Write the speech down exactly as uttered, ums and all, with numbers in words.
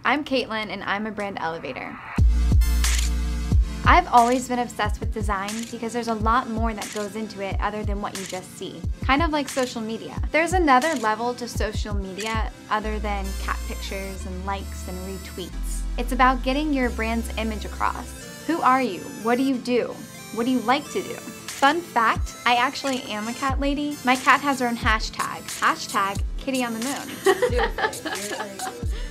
I'm Caitlyn and I'm a brand elevator. I've always been obsessed with design because there's a lot more that goes into it other than what you just see. Kind of like social media. There's another level to social media other than cat pictures and likes and retweets. It's about getting your brand's image across. Who are you? What do you do? What do you like to do? Fun fact, I actually am a cat lady. My cat has her own hashtag. Hashtag kitty on the moon. Seriously, seriously.